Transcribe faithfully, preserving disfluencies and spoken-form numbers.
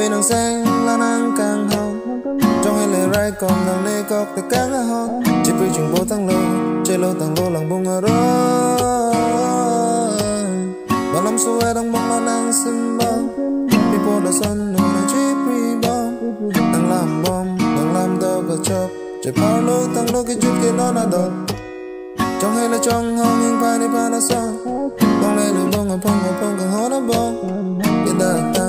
vì nàng sen là nàng càng hồng trong hai lời rai còn nàng lê cọc từ càng hồng chỉ vì chừng bố tăng lô chơi lô tăng lô lòng bông ở đó và năm số ai đang mong là nàng xin bom people đã sân nụ nàng chỉ vì bom nàng làm bom nàng làm đâu có chọc chơi bao lô tăng lô cái chút kia nó là độc trong hai lời trong hông nhưng phải đi phải là sao bông lên đường bông ở phong ở phong càng hó nó bông cái ta